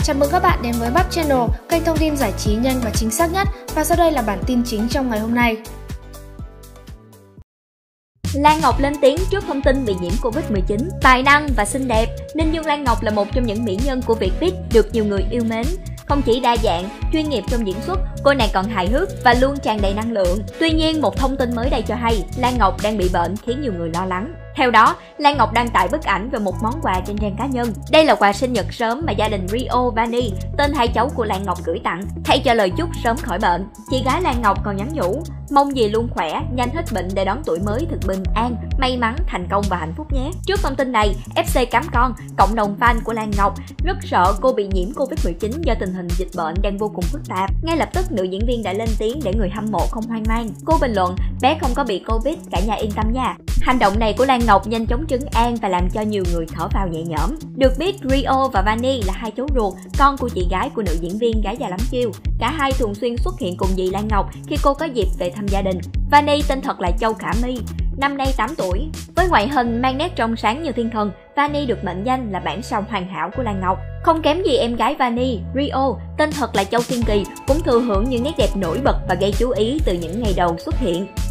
Chào mừng các bạn đến với Bắp Channel, kênh thông tin giải trí nhanh và chính xác nhất. Và sau đây là bản tin chính trong ngày hôm nay. Lan Ngọc lên tiếng trước thông tin bị nhiễm Covid-19. Tài năng và xinh đẹp, Ninh Dương Lan Ngọc là một trong những mỹ nhân của Vietbiz được nhiều người yêu mến. Không chỉ đa dạng, chuyên nghiệp trong diễn xuất, cô nàng còn hài hước và luôn tràn đầy năng lượng. Tuy nhiên, một thông tin mới đây cho hay Lan Ngọc đang bị bệnh khiến nhiều người lo lắng. Theo đó, Lan Ngọc đăng tải bức ảnh về một món quà trên trang cá nhân. Đây là quà sinh nhật sớm mà gia đình Rio Vani, tên hai cháu của Lan Ngọc gửi tặng, thay cho lời chúc sớm khỏi bệnh. Chị gái Lan Ngọc còn nhắn nhủ, mong dì luôn khỏe, nhanh hết bệnh để đón tuổi mới thật bình an, may mắn, thành công và hạnh phúc nhé. Trước thông tin này, FC Cám Con, cộng đồng fan của Lan Ngọc, rất sợ cô bị nhiễm Covid-19 do tình hình dịch bệnh đang vô cùng phức tạp. Ngay lập tức, nữ diễn viên đã lên tiếng để người hâm mộ không hoang mang. Cô bình luận, bé không có bị Covid, cả nhà yên tâm nha. Hành động này của Lan Ngọc nhanh chóng trấn an và làm cho nhiều người thở phào nhẹ nhõm. Được biết, Rio và Vani là hai cháu ruột, con của chị gái của nữ diễn viên Gái Già Lắm Chiêu. Cả hai thường xuyên xuất hiện cùng dì Lan Ngọc khi cô có dịp về thăm gia đình. Vani tên thật là Châu Khả My, năm nay 8 tuổi. Với ngoại hình mang nét trong sáng như thiên thần, Vani được mệnh danh là bản sao hoàn hảo của Lan Ngọc. Không kém gì em gái Vani, Rio, tên thật là Châu Thiên Kỳ, cũng thừa hưởng những nét đẹp nổi bật và gây chú ý từ những ngày đầu xuất hiện.